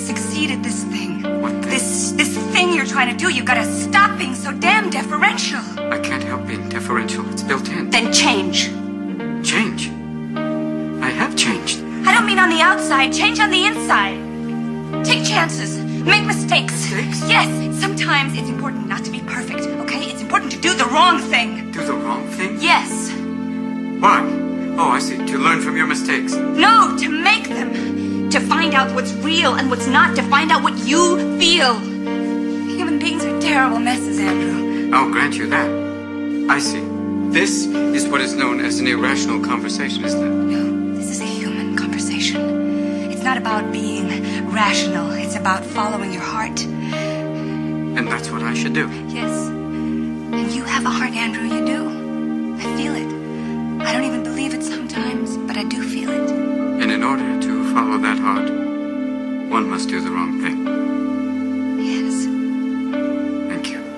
succeed at this thing. What thing? This thing you're trying to do. You gotta stop being so damn deferential. I can't help being deferential. It's built in. Then change. Change? I have changed. I don't mean on the outside. Change on the inside. Take chances. Make mistakes. Mistakes? Yes. Sometimes it's important not to be perfect, okay? It's important to do the wrong thing. Do the wrong thing? Yes. Why? Oh, I see. To learn from your mistakes. No, to make them. To find out what's real and what's not. To find out what you feel. Human beings are terrible messes, Andrew. I'll grant you that. I see. This is what is known as an irrational conversation, isn't it? No, this is a human conversation. It's not about being rational. It's about following your heart. And that's what I should do. Yes. And you have a heart, Andrew, you do. I feel it. I don't even believe it sometimes, but I do feel it. And in order to follow that heart, one must do the wrong thing. Yes. Thank you.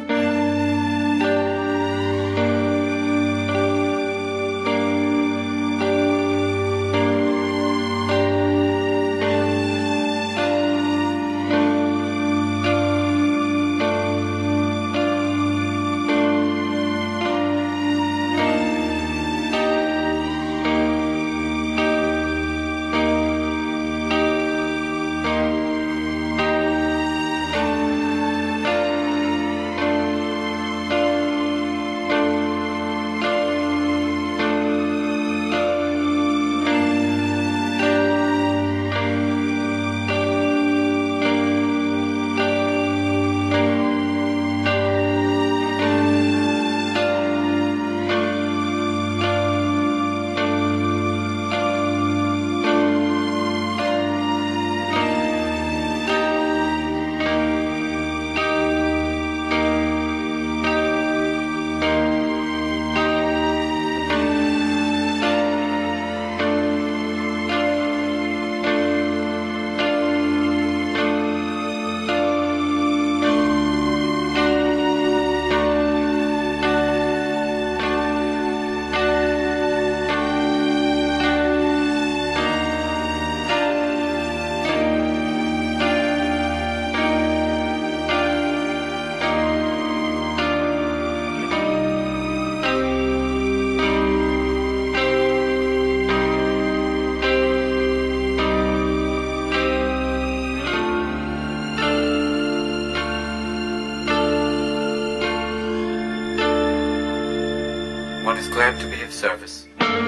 One is glad to be of service.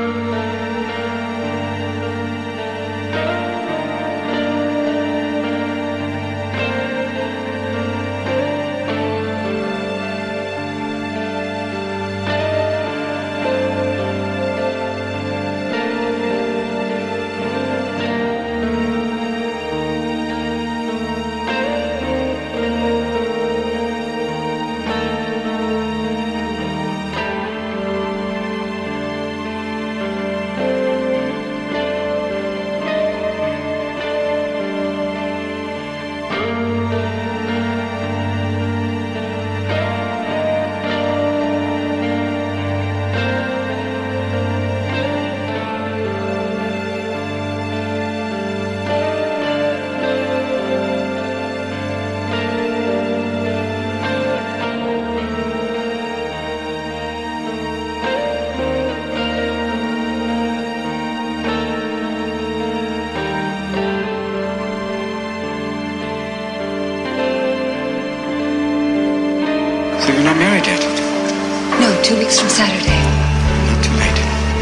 So you're not married yet? No, 2 weeks from Saturday. Not too late.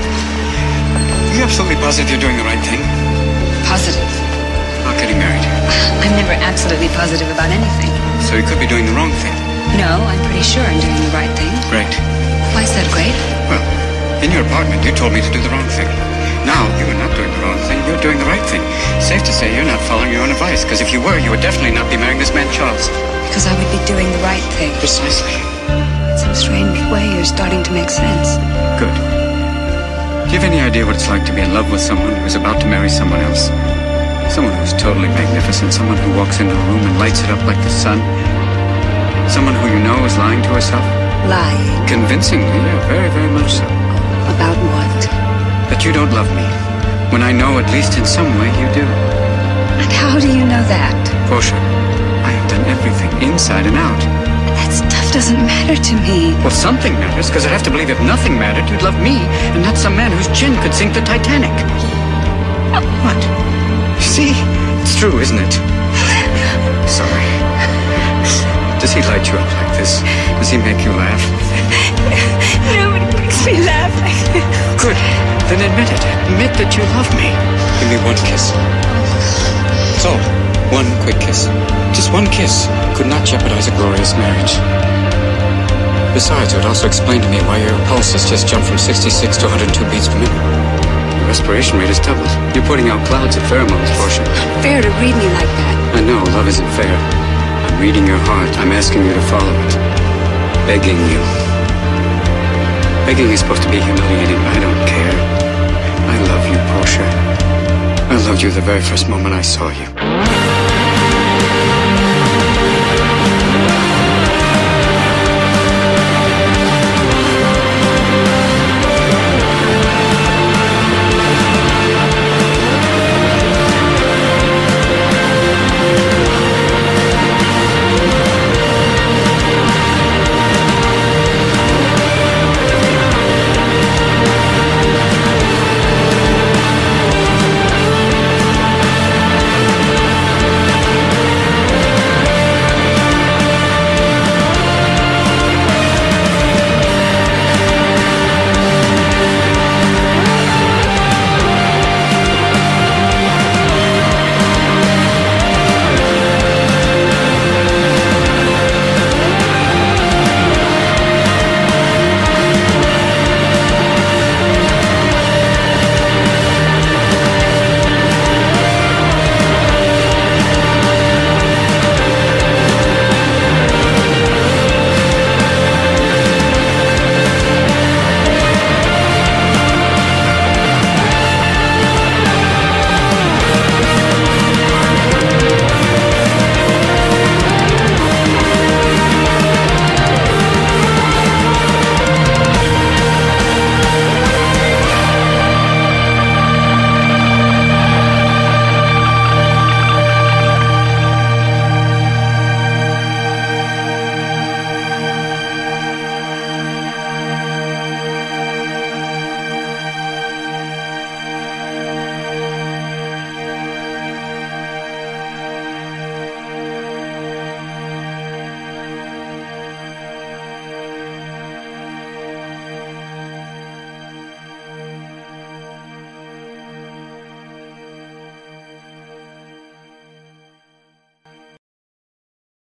Are you absolutely positive you're doing the right thing? Positive. About getting married. I'm never absolutely positive about anything. So you could be doing the wrong thing. No, I'm pretty sure I'm doing the right thing. Great. Why is that great? Well, in your apartment, you told me to do the wrong thing. Now, you are not doing the wrong thing. You're doing the right thing. Safe to say you're not following your own advice, because if you were, you would definitely not be marrying this man, Charles. Because I would be doing the right thing. Precisely. In some strange way, you're starting to make sense. Good. Do you have any idea what it's like to be in love with someone who's about to marry someone else? Someone who's totally magnificent. Someone who walks into a room and lights it up like the sun. Someone who you know is lying to herself. Lying? Convincingly, yeah, very, very much so. About what? That you don't love me, when I know, at least in some way, you do. And how do you know that? Portia, I have done everything, inside and out. That stuff doesn't matter to me. Well, something matters, because I'd have to believe if nothing mattered, you'd love me, and not some man whose chin could sink the Titanic. What? See? It's true, isn't it? Sorry. Does he light you up like this? Does he make you laugh? Nobody makes me laugh. Good. Then admit it. Admit that you love me. Give me one kiss. That's all. One quick kiss. Just one kiss could not jeopardize a glorious marriage. Besides, it would also explain to me why your pulse has just jumped from 66 to 102 beats per minute. Your respiration rate has doubled. You're putting out clouds of pheromones, Portia. Fair to read me like that. I know, love isn't fair. I'm reading your heart. I'm asking you to follow it. Begging you. Begging is supposed to be humiliating. I don't care. I love you, Portia. I loved you the very first moment I saw you.